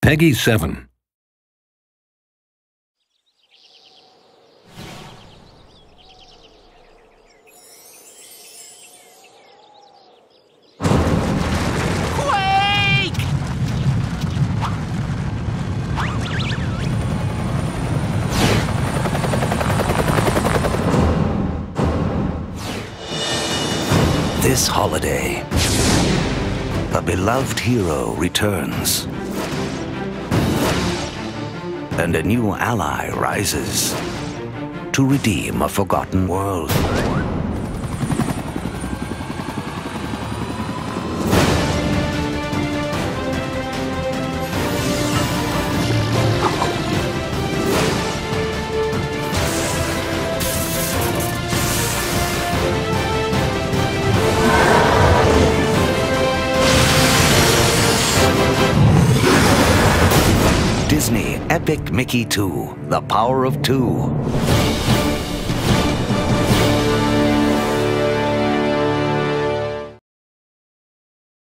Peggy 7. This holiday, a beloved hero returns, and a new ally rises to redeem a forgotten world. Disney Epic Mickey 2, The Power of Two.